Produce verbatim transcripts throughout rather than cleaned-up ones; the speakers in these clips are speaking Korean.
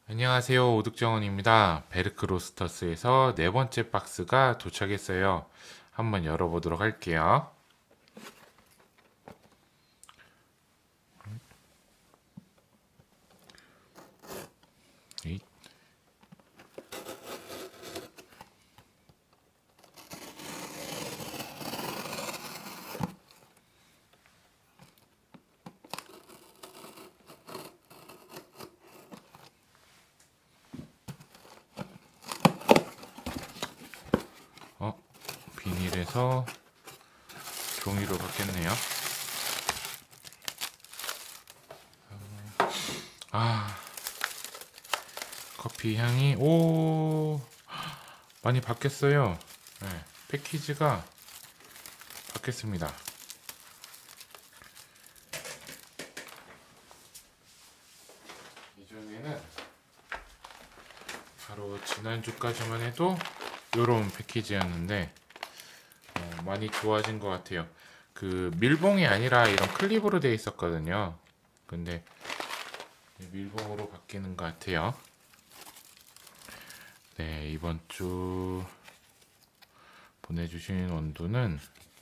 안녕하세요. 오득정원입니다. 베르크 로스터스에서 네 번째 박스가 도착했어요. 한번 열어보도록 할게요. 에잇. 어, 비닐에서 종이로 바뀌었네요. 아, 커피 향이 오 많이 바뀌었어요. 네, 패키지가 바뀌었습니다. 이전에는 바로 지난주까지만 해도 이런 패키지였는데 어, 많이 좋아진 것 같아요. 그 밀봉이 아니라 이런 클립으로 되어 있었거든요. 근데 밀봉으로 바뀌는 것 같아요. 네, 이번 주 보내주신 원두는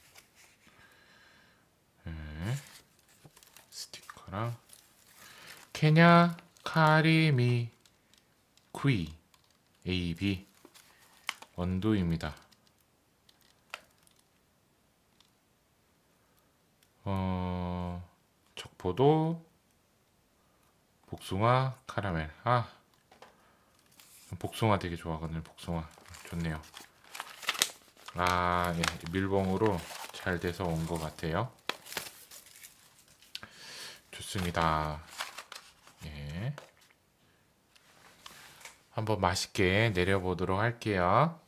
네, 스티커랑 케냐 카리미 퀴 에이비 원두입니다. 어, 척포도 복숭아 카라멜. 아, 복숭아 되게 좋아하거든요. 복숭아 좋네요. 아, 예, 밀봉으로 잘 돼서 온 것 같아요. 좋습니다. 예. 한번 맛있게 내려보도록 할게요.